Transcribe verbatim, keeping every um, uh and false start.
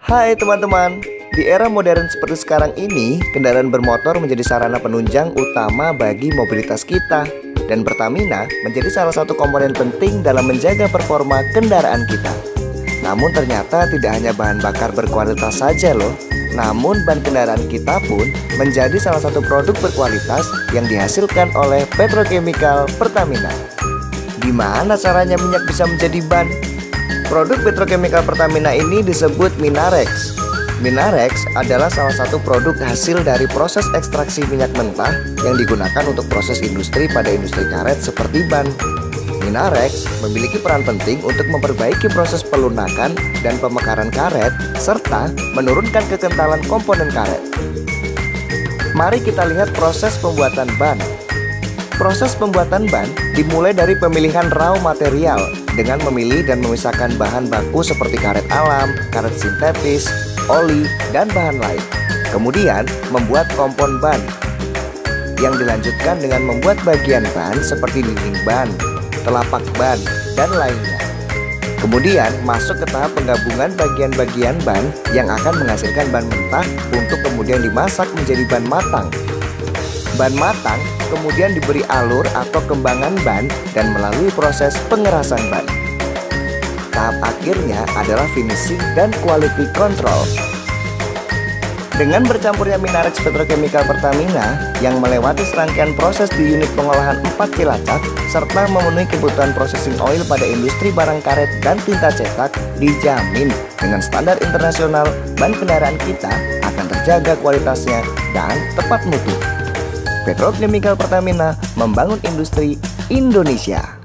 Hai teman-teman, di era modern seperti sekarang ini, kendaraan bermotor menjadi sarana penunjang utama bagi mobilitas kita. Dan Pertamina menjadi salah satu komponen penting dalam menjaga performa kendaraan kita. Namun ternyata tidak hanya bahan bakar berkualitas saja loh, namun ban kendaraan kita pun menjadi salah satu produk berkualitas yang dihasilkan oleh petrochemical Pertamina. Gimana caranya minyak bisa menjadi ban? Produk petrochemical Pertamina ini disebut Minarex. Minarex adalah salah satu produk hasil dari proses ekstraksi minyak mentah yang digunakan untuk proses industri pada industri karet seperti ban. Minarex memiliki peran penting untuk memperbaiki proses pelunakan dan pemekaran karet serta menurunkan kekentalan komponen karet. Mari kita lihat proses pembuatan ban. Proses pembuatan ban dimulai dari pemilihan raw material dengan memilih dan memisahkan bahan baku seperti karet alam, karet sintetis, oli, dan bahan lain. Kemudian membuat kompon ban yang dilanjutkan dengan membuat bagian ban seperti dinding ban, telapak ban, dan lainnya. Kemudian masuk ke tahap penggabungan bagian-bagian ban yang akan menghasilkan ban mentah untuk kemudian dimasak menjadi ban matang. Ban matang kemudian diberi alur atau kembangan ban dan melalui proses pengerasan ban. Tahap akhirnya adalah finishing dan quality control. Dengan bercampurnya Minarex Petrochemical Pertamina yang melewati serangkaian proses di unit pengolahan empat Cilacap serta memenuhi kebutuhan processing oil pada industri barang karet dan tinta cetak, dijamin dengan standar internasional ban kendaraan kita akan terjaga kualitasnya dan tepat mutu. Petrochemical Pertamina membangun industri Indonesia.